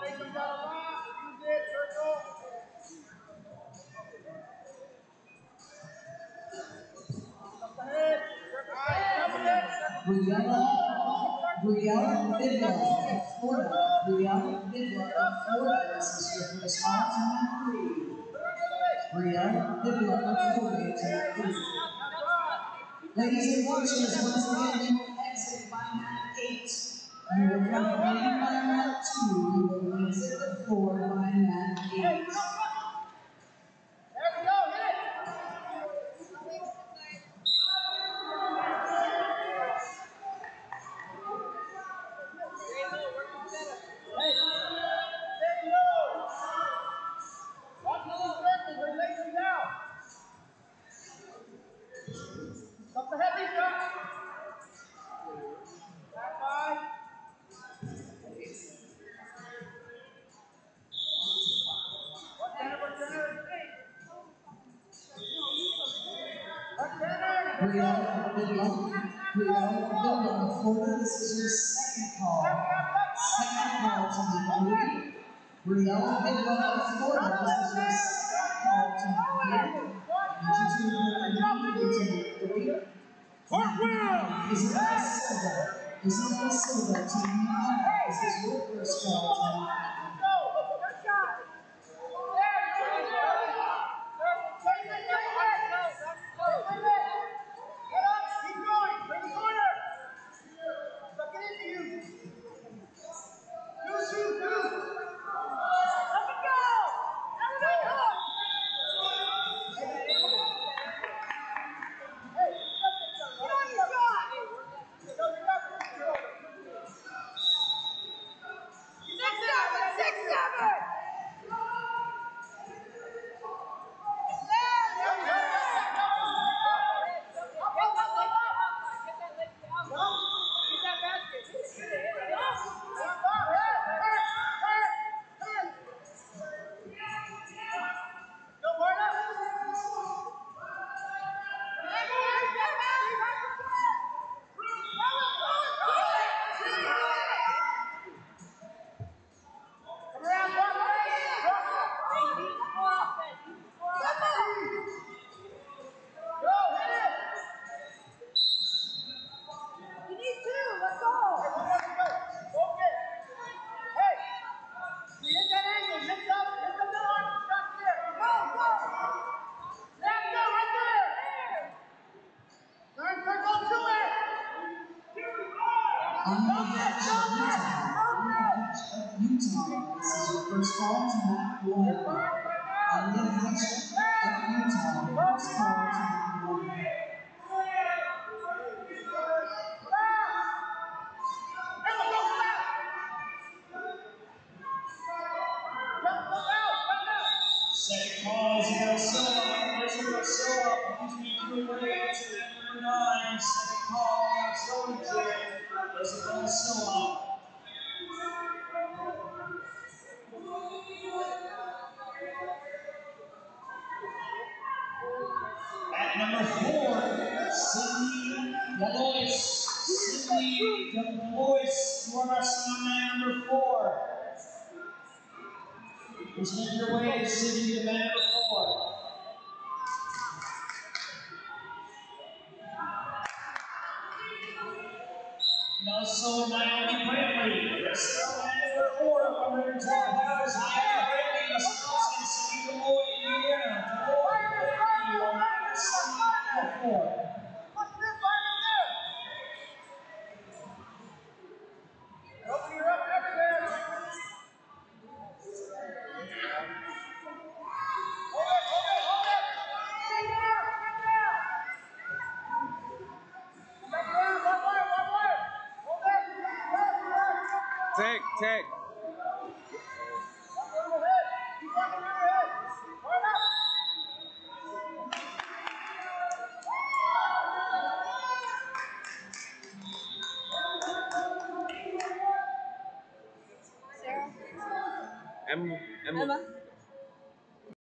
Brielle Bidwell of Florida. Brielle Bidwell of Florida. This is your first call to mat 3. Brielle Bidwell of Florida to mat 3. Ladies and coaches, once again, you will exit by mat 8. You will come in by mat 2. You will exit the floor by mat 8. Brielle Bidwell of Florida, this is your second call. Second call to mat 3. Brielle Bidwell of Florida, this is your second call to mat 3. Isabella Silva to mat 9. This is your first call to mat 9. On the edge of Utah, this is your first call to mat 1. On the edge of Utah, first call to mat 1. Second call is Isabella Silva. Isabella Silva, please make your way to number 9. Second call, Isabella Silva. At number 4, Sydney Delois. Sydney Delois, you are wrestling on mat number 4. Please make your way to Sydney to mat number 4. And also Naomi Bradley, wrestling on mat number 4, 112 pounds. Naomi Bradley, Wisconsin, Sydney Delois, Indiana. Delois, Bradley, you are not wrestling on mat number 4. Take. Sarah? Emma.